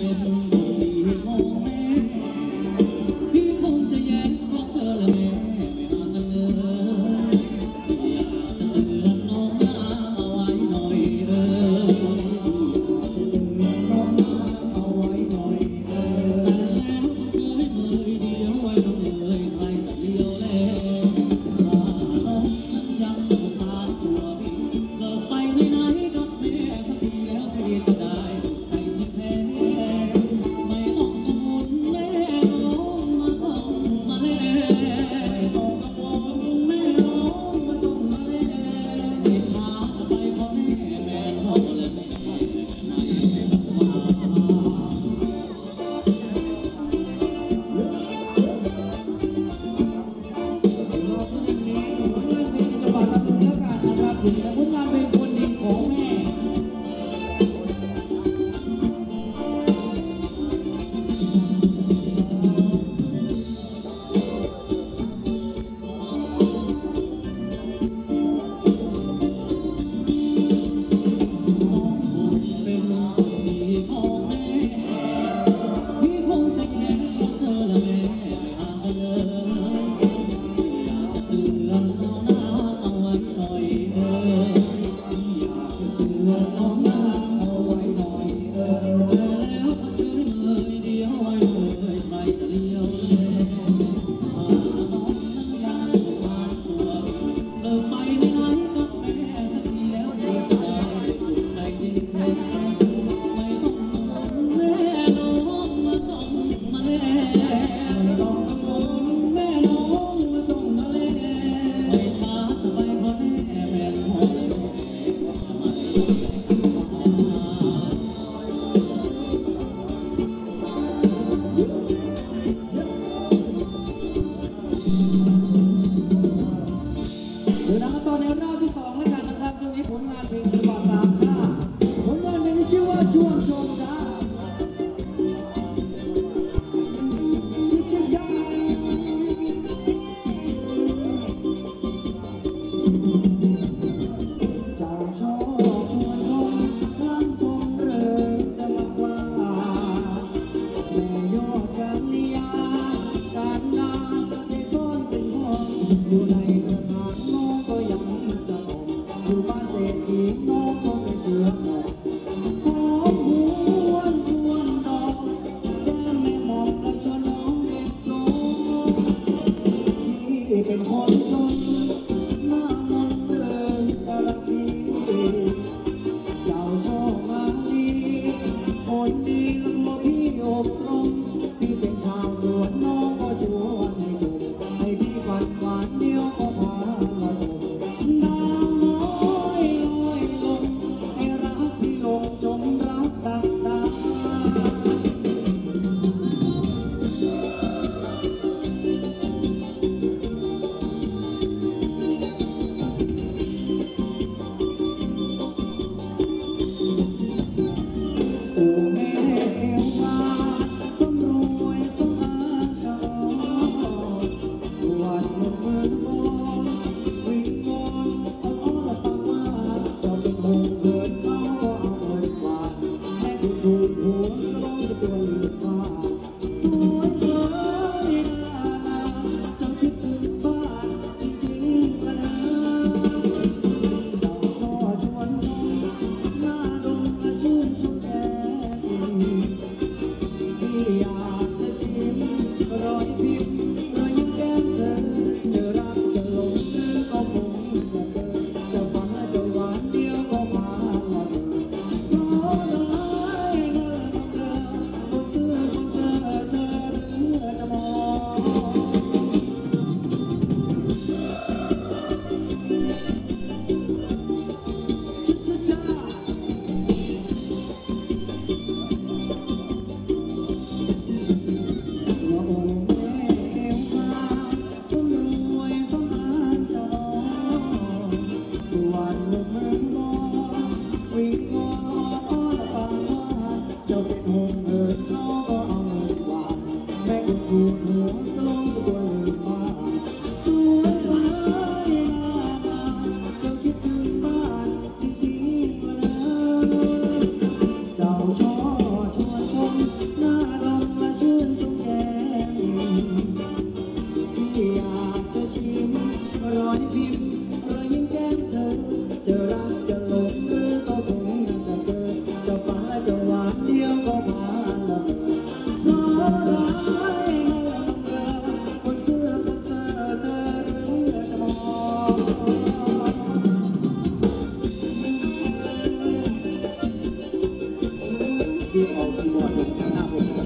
เจ้าช่อชวนชมคีย์บอร์ดอยู่ข้างหน้าผมครับ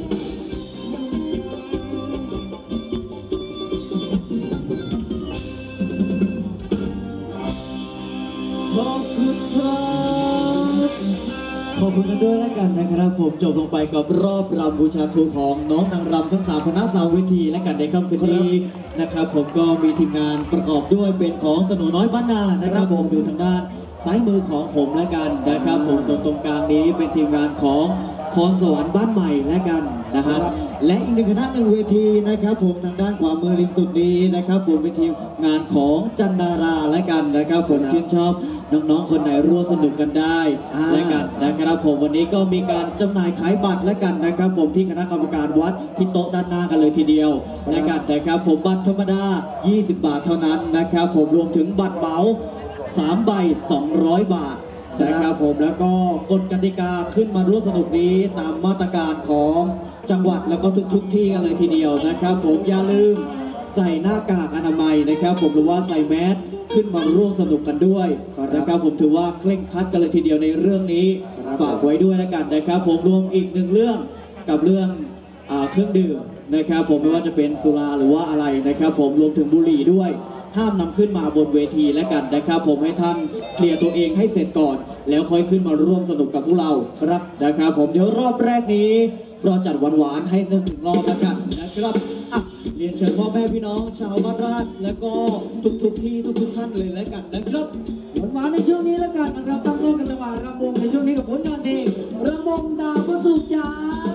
ขอบคุณครับขอบคุณกันด้วยแล้วกันนะครับผมจบลงไปกับรอบรำบูชาครูของน้องนางรำทั้ง3คณะสาวเวทีและกันในค่ำคืนนี้นะครับผมก็มีทีมงานประกอบด้วยเป็นของสนุน้อยบ้านนานะครับผมอยู่ทางด้านซ้ายมือของผมและกันนะครับผมส่วนตรงกลางนี้เป็นทีมงานของพรสวรรค์บ้านใหม่และกันนะฮะและอีกหนึ่งคณะหนึ่งเวทีนะครับผมทางด้านขวามือริมสุดนี้นะครับผมเป็นทีมงานของจันดาราและกันนะครับผมชื่นชอบน้องๆคนไหนร่วมสนุกกันได้และกันนะครับผมวันนี้ก็มีการจำหน่ายขายบัตรและกันนะครับผมที่คณะกรรมการวัดที่โต๊ะด้านหน้ากันเลยทีเดียวและกันนะครับผมบัตรธรรมดา20 บาทเท่านั้นนะครับผมรวมถึงบัตรเหมา3 ใบ200 บาทนะครับผมแล้วก็กฎกติกาขึ้นมาร่วมสนุกนี้ตามมาตรการของจังหวัดแล้วก็ทุกที่กันเลยทีเดียวนะครับผมอย่าลืมใส่หน้ากากอนามัยนะครับผมหรือว่าใส่แมสขึ้นมาร่วมสนุกกันด้วยนะครับผมถือว่าเคร่งครัดกันเลยทีเดียวในเรื่องนี้ฝากไว้ด้วยแล้วกันนะครับผมรวมอีกหนึ่งเรื่องกับเรื่องเครื่องดื่มนะครับผมไม่ว่าจะเป็นสุราหรือว่าอะไรนะครับผมรวมถึงบุหรี่ด้วยห้ามนำขึ้นมาบนเวทีและกันนะครับผมให้ท่านเคลียร์ตัวเองให้เสร็จก่อนแล้วค่อยขึ้นมาร่วมสนุกกับพวกเราครับนะครับผมเดี๋ยวรอบแรกนี้เราจัดหวานๆให้หนึ่งรอบแล้วกันนะครับเรียนเชิญพ่อแม่พี่น้องชาวบ้านราชและก็ทุกที่ทุกท่านเลยแล้วกันนะครับหวานในช่วงนี้แล้วกันนะครับตั้งต้นกันระหว่างรำวงในช่วงนี้กับผลงานเพลงรำวงดาวพระศุกร์จ้า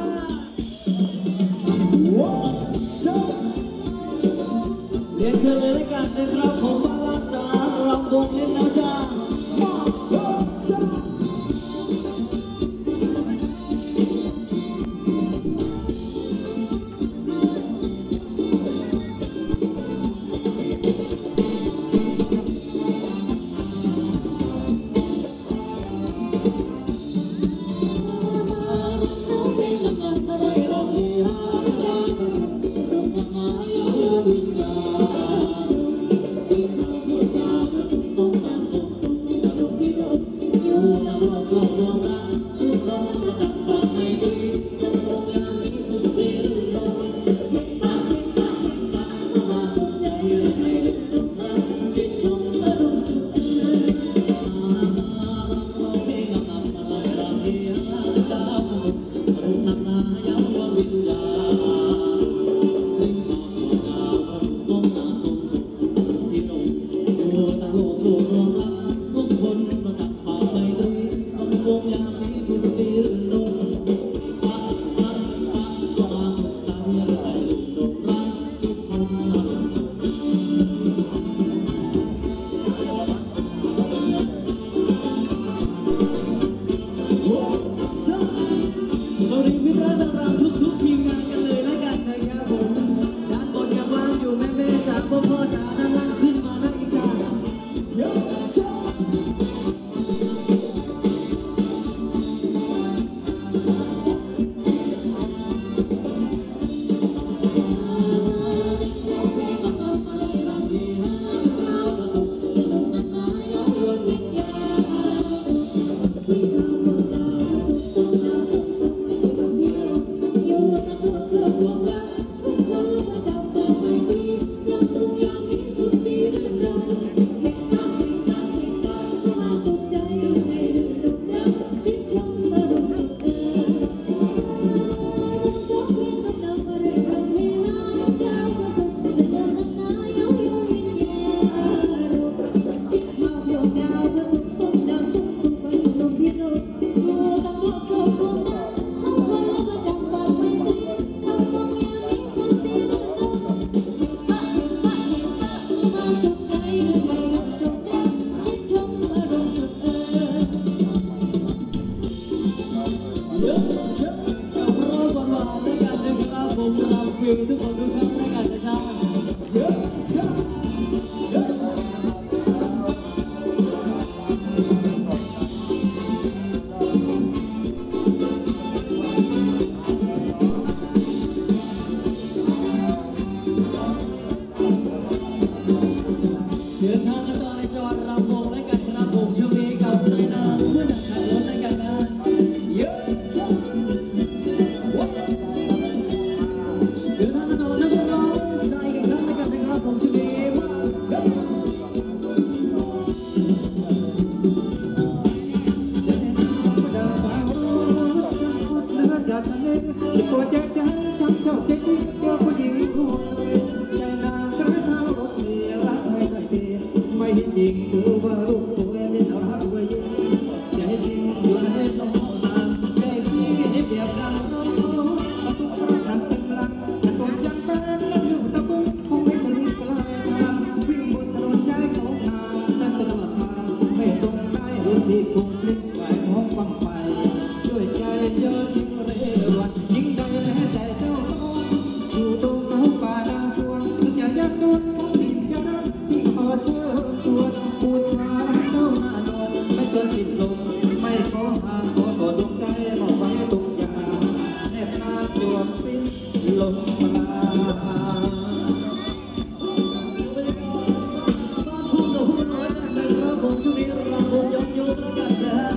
เรียนเชิญเลยแล้วกันนะครับผมบ้านราชจ้ารำวงเล่นแล้วจ้าทุกคนทุกท่านในการจะเยอะเดินทางกันต่อในจังหวัดลำพูนและกันครับผมช่วงนี้กับใจนาเพื่อนขับรถในกันนะเยอะจะปวดใจจังช้ำชอบใจจริงเจอผู้หญิงรวมเลยใจนางกระเท้ารถเมียรักให้ใครดีไม่เห็นจริงคือว่ารูปสวยเล่นรักด้วยยิ้มใจจริงอยู่ในน้องนางใจพี่นี่เปรียบดังน้องประตูรักดังเต็มลังแต่ก่อนยังแฟนแล้วอยู่ตะบึงคงไม่ถึงปลายทางวิ่งบนถนนใจของนางเส้นตลอดทางไม่ตรงได้รถที่คงพลิกไหลท้องฟังไปด้วยใจเยอะทิ้งเรวันยิ่งใดแม้ใจเจ้าต้องอยู่ตรงเขาป่านาสวนถึงจะยากจนของถิ่นจะรักพี่ขอเชิญชวนบูชารักเจ้าหน้านวลไม่เกินสิ้นลมไม่ขอห่างขอสอดดวงใจมอบไว้ทุกอย่างแนบนาจวบสิ้นลมลาบ้านทุ่งกับผู้น้อยจากกันครับผมช่วงนี้เราวงยงยุทธแล้วกันนะฮะ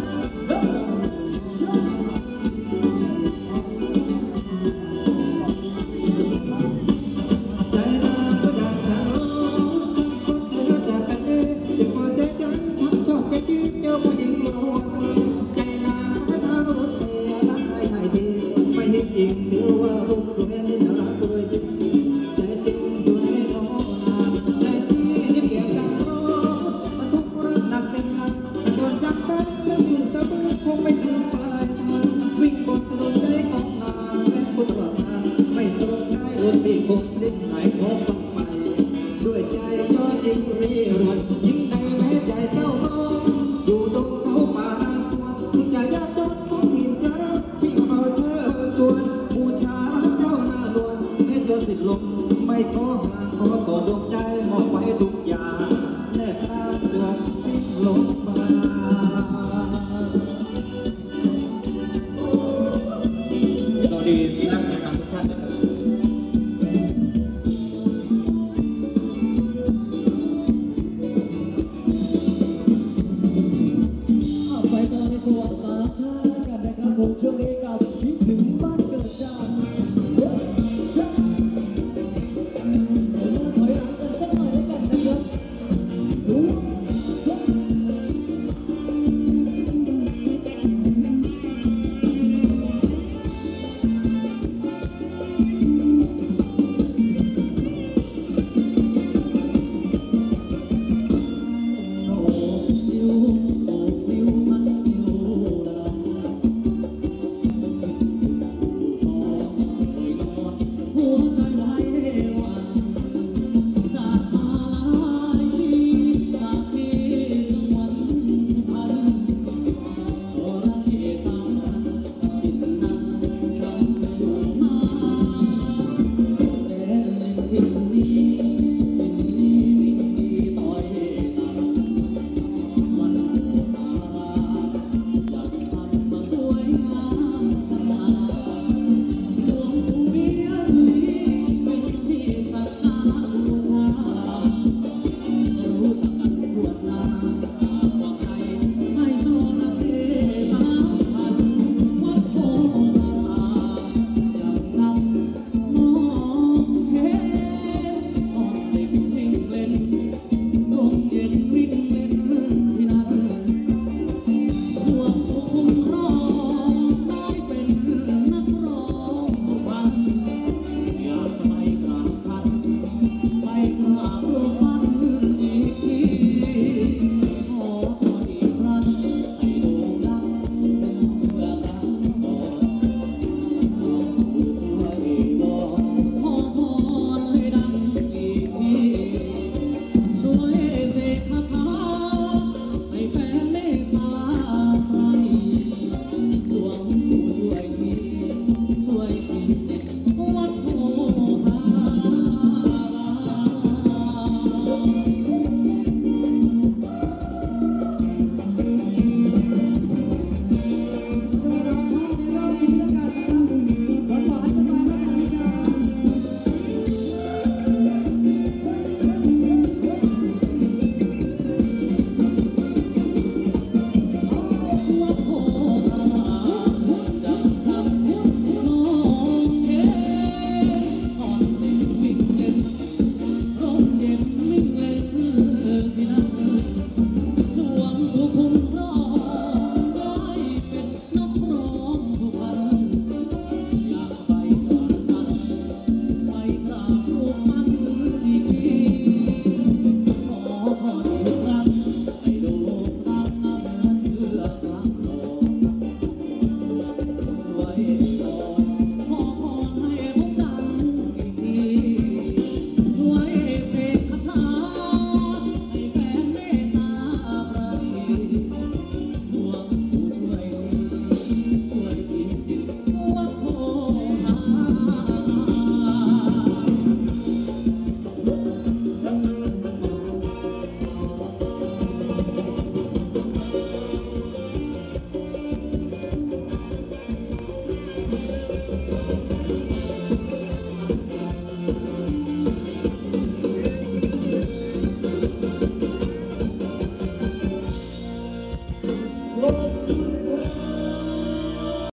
ใจนางก็ดังทางโลกคนเหลือจากกันเองเดี๋ยวพอใจจังช้ำชอบใจจีบเจอผู้หญิงรวนใจนางก็ทางรถเมียรักใครใครทีไม่เห็นจริงถือว่ารูปสวยนี่น่ารักตัวจริงใจจริงอยู่ในน้องนางใจพี่นี่เปรียบดังรถบรรทุกรักหนักเป็นลังแต่ก่อนจากแฟนแล้วอยู่ตะบึงคงไม่ถึงปลายทางวิ่งบนถนนใจของนางแสนคนตลอดทางไม่ตรงได้รถพี่คงลิ้นหายท้องฟังไปด้วยใจยอดยิ่งรีรวนยิ่งในแม้ใจเจ้าน้องอยู่ตรงเขาป่านาสวนถึงจะยากจนของถิ่นจะรักพี่ขอเชิญชวนบูชารักเจ้าหน้านวลให้จนสิ้นลมไม่ขอห่างขอต่อดวงใจมอบไว้ทุกอย่างแนบตาดวงสิ้นลมมา สวัสดีศิลปินทุกท่านนะครับ